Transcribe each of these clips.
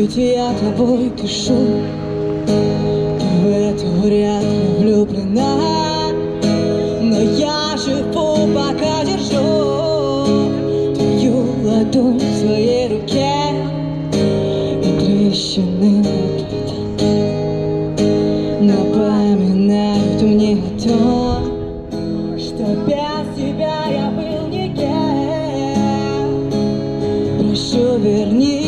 Ведь я тобой дышу, ты в это вряд ли влюблена, но я живу, пока держу твою ладонь в своей руке, и трещины напоминают мне о том, что без тебя я был никем. Прошу, вернись,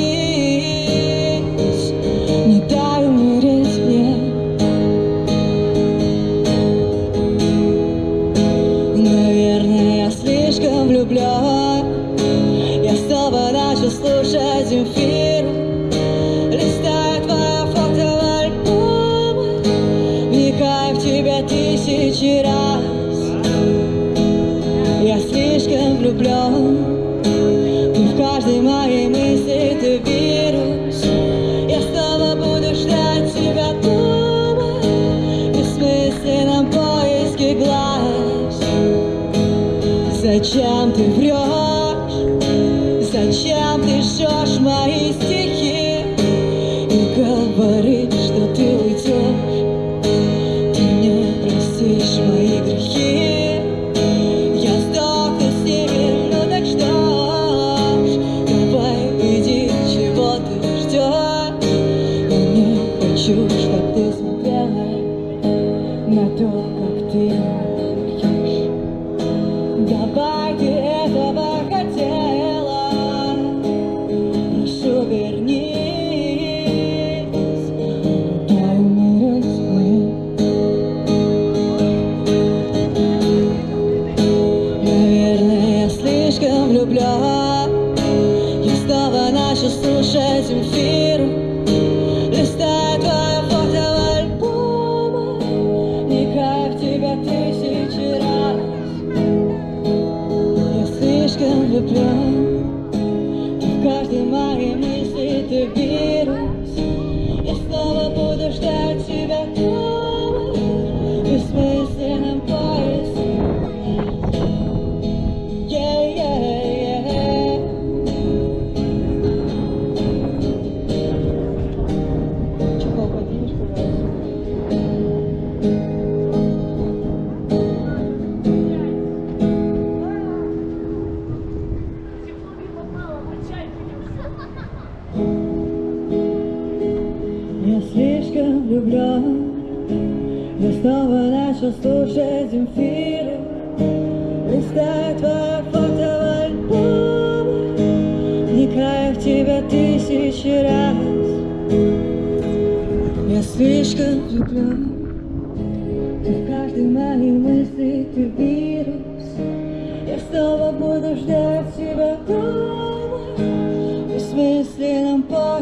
не дай умереть мне. Наверное, я слишком влюблен. Я снова начал слушать Земфиру, листая твое фото в альбом, вникая в тебя тысячи раз. Я слишком влюблен. Ты в каждой моей мысли, ты вирус. Я снова буду ждать тебя дома, в бессмысленном поиске глаз. Зачем ты врешь? Зачем ты жжешь мои стихи и говоришь, что ты уйдешь? Ты не простишь мои грехи. Я сдохну с ними, ну так что ж, давай иди, чего ты ждешь? Я не хочу, чтоб ты смотрела на то, как ты пьешь. Давай, ты этого хотела. Прошу, вернись, дай умереть мне. Наверное, я слишком влюблен. Я снова начал слушать Земфиру, листая твое фото в альбом, вникая в тебя тысячи раз. Я слишком влюблен. Ты в каждой моей мысли, ты вирус. Я снова буду ждать тебя дома, в бессмысленном поиске. Чехол поднимешь, пожалуйста? Я слишком влюблен. Я снова начал слушать Земфиру, листая твое фото в альбом, вникая в тебя тысячи раз. Я слишком влюблен. Ты в каждой моей мысли, ты вирус. Я снова буду ждать тебя дома, в бессмысленном поле.